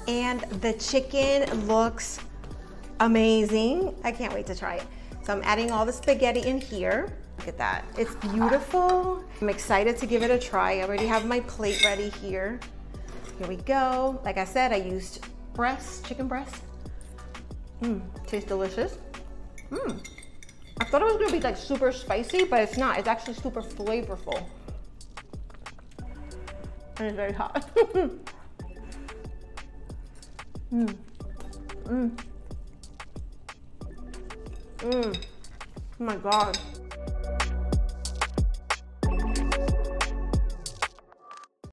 And the chicken looks amazing. I can't wait to try it. So I'm adding all the spaghetti in here. Look at that, it's beautiful. I'm excited to give it a try. I already have my plate ready here. Here we go. Like I said, I used chicken breast. Tastes delicious. I thought it was gonna be like super spicy, but it's not. It's actually super flavorful. And it's very hot. Oh my God.